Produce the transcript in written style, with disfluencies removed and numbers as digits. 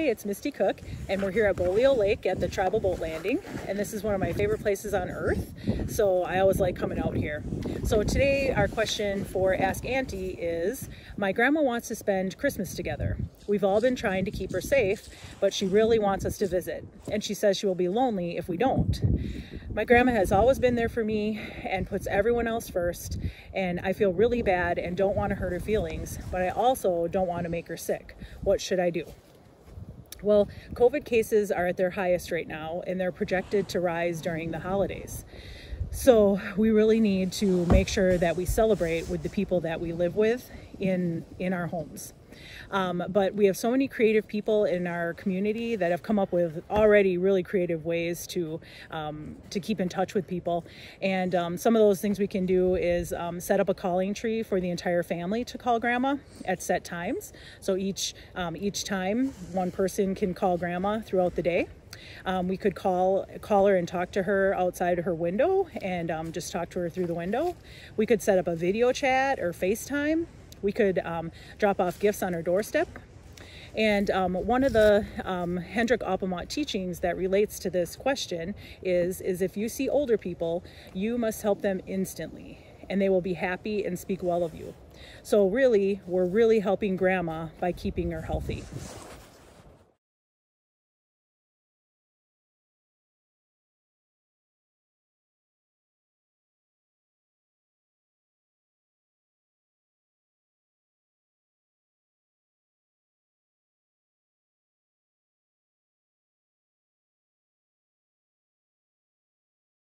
it's Misty Cook, and we're here at Bolio Lake at the Tribal Boat Landing, and this is one of my favorite places on earth, so I always like coming out here. So today our question for Ask Auntie is, my grandma wants to spend Christmas together. We've all been trying to keep her safe, but she really wants us to visit, and she says she will be lonely if we don't. My grandma has always been there for me and puts everyone else first, and I feel really bad and don't want to hurt her feelings, but I also don't want to make her sick. What should I do? Well, COVID cases are at their highest right now, and they're projected to rise during the holidays. So we really need to make sure that we celebrate with the people that we live with in our homes. But we have so many creative people in our community that have come up with already really creative ways to keep in touch with people. And some of those things we can do is set up a calling tree for the entire family to call grandma at set times. So each time one person can call grandma throughout the day. We could call her and talk to her outside her window and just talk to her through the window. We could set up a video chat or FaceTime. We could drop off gifts on her doorstep. And one of the Hendrik Appelmott teachings that relates to this question is if you see older people, you must help them instantly, and they will be happy and speak well of you. So really, we're really helping grandma by keeping her healthy.